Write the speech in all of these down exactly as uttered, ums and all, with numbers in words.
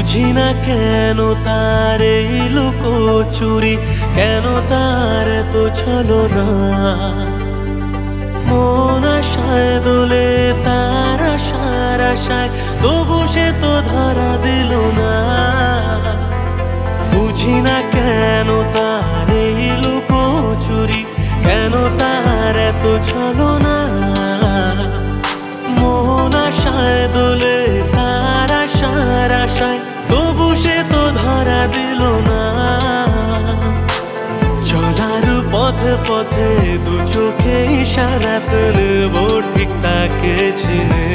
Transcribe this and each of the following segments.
বুঝি না কেন তার এই লুকোচুরি, কেন তার এত ছলনা। মন আশায় দোলে তার আশার আশায়, তবু সে তো ধরা দিল না। বুঝি না কেন তার এই লুকোচুরি, কেন তার এত ছলনা। মন আশায় দোলে তার আশার আশায়, তবু সে তো ধরা দিল না। চলার পথে পথে দু চোখে ইশারাতে নেব ঠিক তাকে চিনে।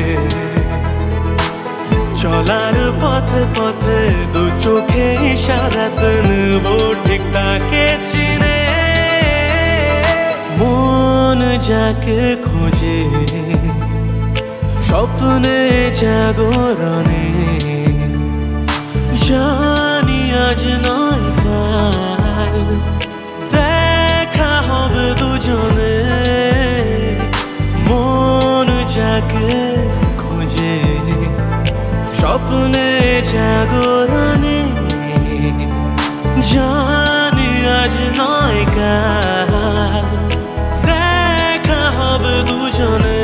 চলার পথে পথে দু চোখে ইশারাতে নেব ঠিক তাকে চিনে। মন যাকে খোঁজে স্বপ্নে জাগরণে, জানি আজ নয় কাল দেখা হবে দুজনে। মন যাকে খোঁজে স্বপ্নে জাগরণে, জানি আজ নয় কাল দেখা হবে দুজনে।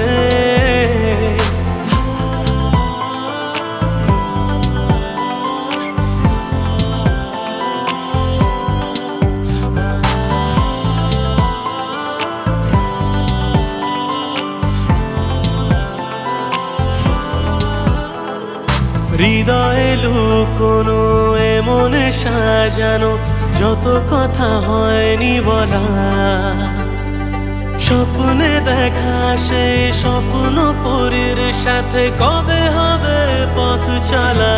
হৃদয়ে লুকোনো এমনে সাজানো যত কথা হয়নি বলা। স্বপ্নে দেখা সে স্বপ্ন পরীর সাথে কবে হবে পথ চলা।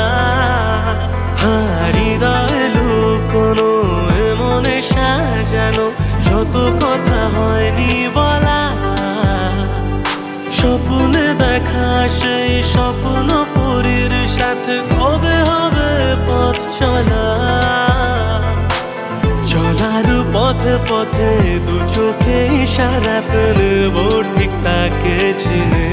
হৃদয়ে লুকোনো এমনে সাজানো যত কথা হয়নি বলা। স্বপ্নে দেখা সেই স্বপ্ন পরীর সাথে কবে হবে পথ চলা। চলার পথে পথে দু চোখে ইশারাতে নেব ঠিক তাকে চিনে।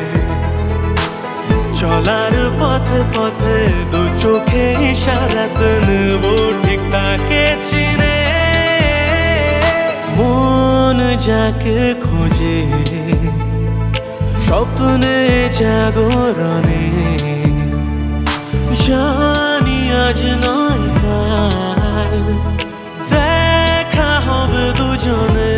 চলার পথে পথে দু চোখে ইশারাতে নেব ঠিক তাকে চিনে। মন যাকে খোঁজে স্বপ্নে জাগরণে, জানি আজ নয় কাল দেখা হবে দুজনে।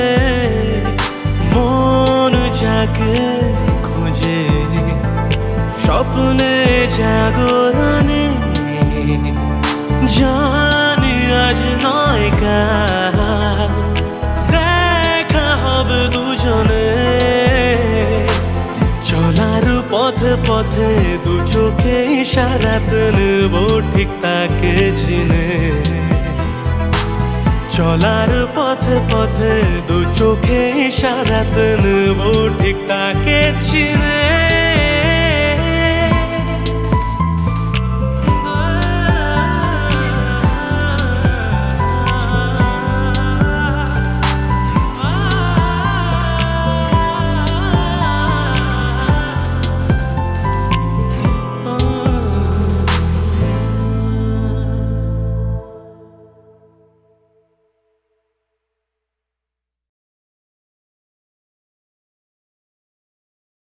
মন যাকে খোঁজে স্বপ্নে জাগরণে, জানি আজ নয় কাল দেখা হবে দুজনে। চলার পথে পথে দু চোখে ইশারাতে নেব ঠিক তাকে চিনে। চলার পথে পথে দু চোখে ইশারাতে নেব ঠিক তাকে চিনে।